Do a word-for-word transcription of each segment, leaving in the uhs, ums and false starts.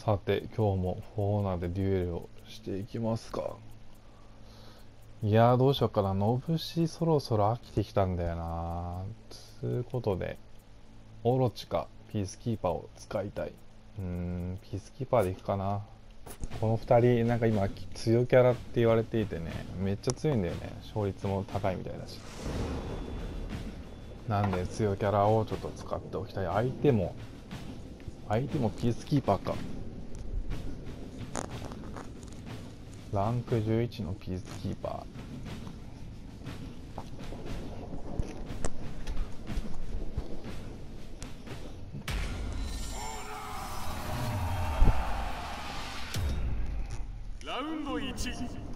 さて今日もフォーナでデュエルをしていきますか。いやーどうしようかな。ノブシそろそろ飽きてきたんだよな。つうことでオロチかピースキーパーを使いたい。うーんピースキーパーでいくかな。このふたりなんか今強キャラって言われていてね、めっちゃ強いんだよね。勝率も高いみたいだし、なんで強キャラをちょっと使っておきたい。相手も相手もピースキーパーか。ランクじゅういちのピースキーパラウンドいち。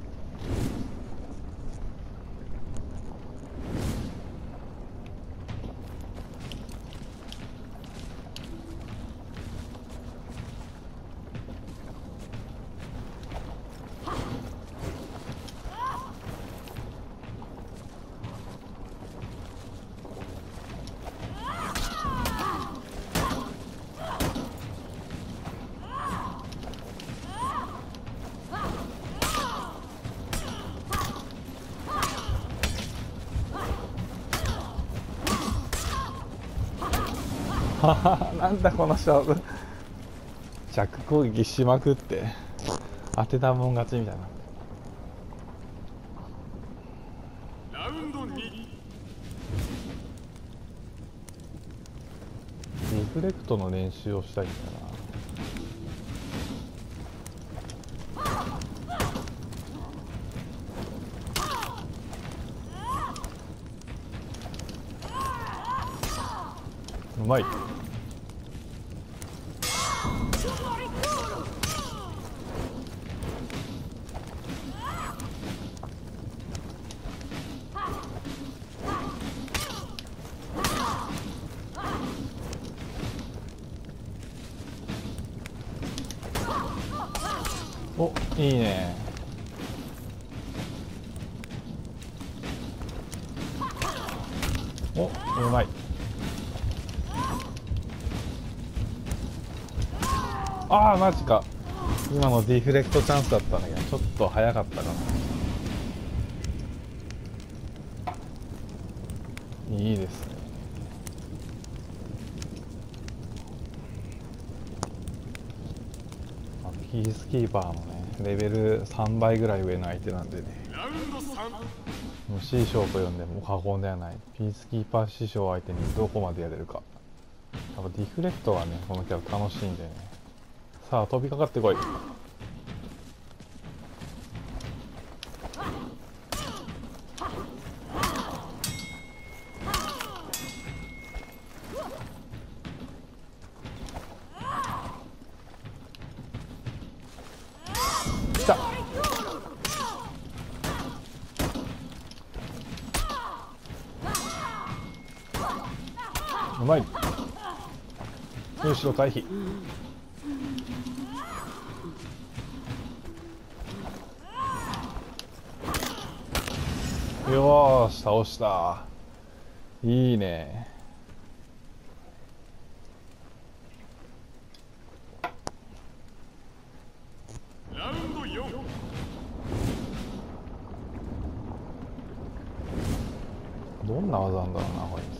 ーははなんだこの勝負。着攻撃しまくって当てたもん勝ちみたいな。 ラウンドに。 リフレクトの練習をしたいんだな。うまい。お、いいね。お、うまい。ああマジか。今のディフレクトチャンスだったんだけどちょっと早かったかな。いいですね。ピースキーパーもねレベルさんばいぐらい上の相手なんでね、 ラウンドさん。 もう師匠と呼んでも過言ではない。ピースキーパー師匠相手にどこまでやれるか。やっぱディフレクトはねこのキャラ楽しいんでね。さあ飛びかかってこい。来た。うまい。むしろ回避。よーし倒した。いいね。 ラウンドよん。 どんな技なんだろうなこいつ。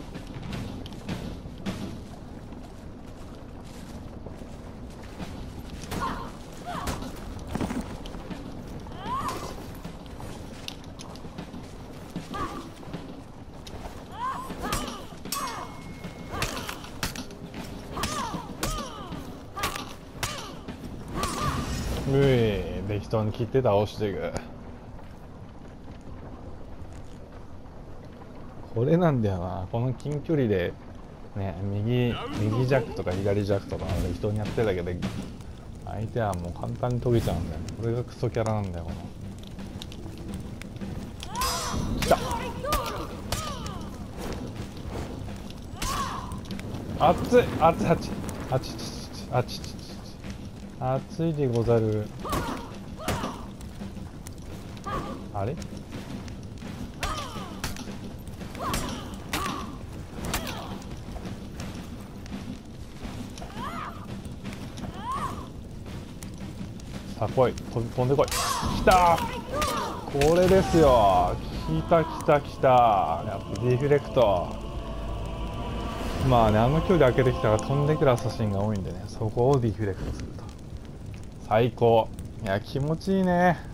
うい適当に切って倒していく。これなんだよな。この近距離でね、右右弱とか左弱とか適当にやってるだけで相手はもう簡単に飛びちゃうんだよ。これがクソキャラなんだよこの。来た。熱い熱い熱い熱い熱い熱いでござる。あれさあ来い、飛び飛んでこい。きたー、これですよ。きたきたきた。やっぱディフレクト。まあね、あの距離開けてきたら飛んでくるアサシンが多いんでね、そこをディフレクトすると最高。いや気持ちいいね。